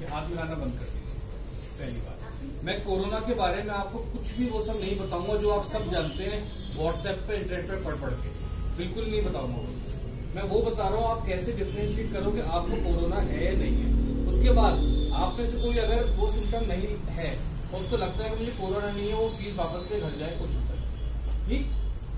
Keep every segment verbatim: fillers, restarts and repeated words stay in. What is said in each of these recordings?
हाथ मिलाना बंद कर दीजिए। पहली बात, मैं कोरोना के बारे में आपको कुछ भी वो सब नहीं बताऊंगा जो आप सब जानते हैं व्हाट्सएप पे इंटरनेट पे पढ़ पढ़ के, बिल्कुल नहीं बताऊंगा वो। मैं वो बता रहा हूँ आप कैसे डिफरेंशिएट करो कि आपको कोरोना है या नहीं है। उसके बाद आप में से कोई अगर वो सिम्टम नहीं है तो उसको लगता है कि मुझे कोरोना नहीं है, वो फील वापस से घर जाए, कुछ होता है। ठीक,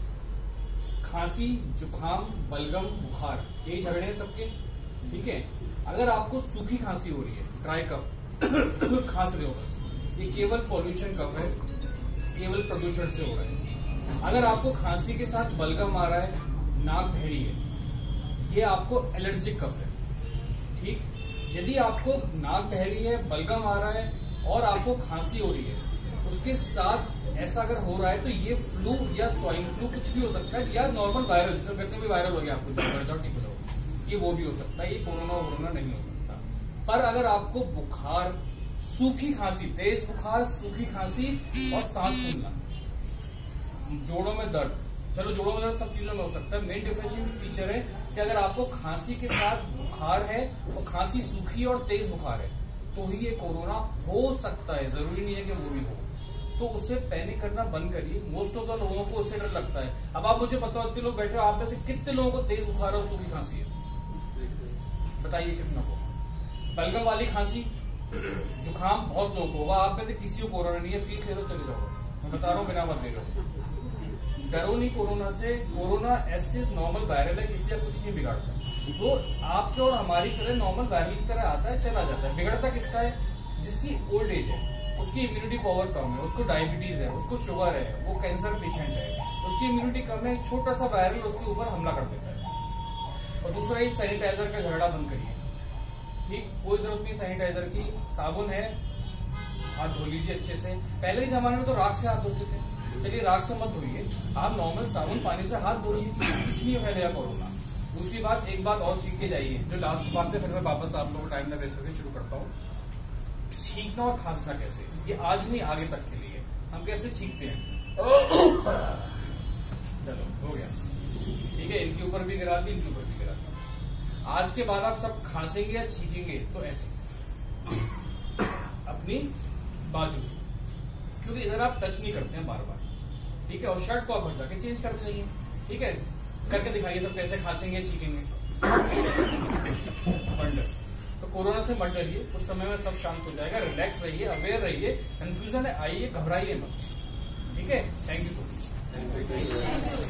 खांसी, जुकाम, बलगम, बुखार, यही झगड़े हैं सबके। ठीक है, अगर आपको सूखी खांसी हो रही है, ड्राई कफ खांस रहे हो, बस ये केवल पॉल्यूशन कफ है, केवल प्रदूषण से हो रहा है। अगर आपको खांसी के साथ बलगम आ रहा है, नाक बहरी है, ये आपको एलर्जिक कफ है। ठीक, यदि आपको नाक बहरी है, बलगम आ रहा है और आपको खांसी हो रही है, उसके साथ ऐसा अगर हो रहा है तो ये फ्लू या स्वाइन फ्लू कुछ भी हो सकता है, या नॉर्मल वायरल, जिसे कहते हैं वायरल हो गया आपको, ये वो भी हो सकता है। ये कोरोना वोरोना नहीं हो सकता। पर अगर आपको बुखार, सूखी खांसी, तेज बुखार, सूखी खांसी और सांस फूलना, जोड़ों में दर्द, चलो जोड़ों में दर्द सब चीजों में हो सकता है। मेन डिफरेंशिएटिंग फीचर है कि अगर आपको खांसी के साथ बुखार है और खांसी सूखी और तेज बुखार है तो ही ये कोरोना हो सकता है, जरूरी नहीं है कि वो भी हो। तो उसे पैनिक करना बंद करिए। मोस्ट ऑफ द लोगों को उससे डर लगता है। अब आप मुझे बताओ, इतने लोग बैठे हो, आप में से कितने लोगों को तेज बुखार और सूखी खांसी है? बताइए कितना को। बलगम वाली खांसी, जुकाम बहुत लोगों को होगा, आप में से किसी को कोरोना नहीं है, फीस ले लो चले जाओ। मैं बता रहा हूँ, बिना मत ले लो, डरो नहीं कोरोना से। कोरोना ऐसे नॉर्मल वायरल है, किसी का कुछ नहीं बिगाड़ता। वो आपके और हमारी तरह नॉर्मल वायरल की तरह आता है, चला जाता है। बिगड़ता किसका है? जिसकी ओल्ड एज है, उसकी इम्यूनिटी पावर कम है, उसको डायबिटीज है, उसको शुगर है, वो कैंसर पेशेंट है, उसकी इम्यूनिटी कम है, छोटा सा वायरल उसके ऊपर हमला कर देता है। और दूसरा, ये सैनिटाइजर का झगड़ा बंद करिए। ठीक, कोई जरूरत नहीं सैनिटाइजर की, साबुन है, हाथ धो लीजिए अच्छे से। पहले के जमाने में तो राख से हाथ धोते थे, चलिए राख से मत धोइए, आप नॉर्मल साबुन पानी से हाथ धोइए, कुछ नहीं फैलेगा कोरोना। दूसरी बात, एक बात और सीख के जाइए, जो लास्ट बात है, फिर मैं वापस आप लोगों को टाइम ना वेस्ट करके शुरू करता हूँ। छींकना और खांसना कैसे, ये आज नहीं आगे तक के लिए। हम कैसे छींकते हैं? चलो हो गया, ठीक है, इनके ऊपर भी गिरा दी, इनके ऊपर भी गिरा दी। आज के बाद आप सब खांसेंगे या छींकेंगे तो ऐसे अपनी बाजू, क्योंकि इधर आप टच नहीं करते हैं बार बार। ठीक है, और शर्ट को आप हटा के चेंज करते जाइए। ठीक है, करके दिखाइए सब कैसे खांसेंगे छींकेंगे। वंडर। तो कोरोना से मत डरिए, उस समय में सब शांत हो जाएगा। रिलैक्स रहिए, अवेयर रहिए, कंफ्यूजन है आइए, घबराइए मत। ठीक है, थैंक यू सो मच।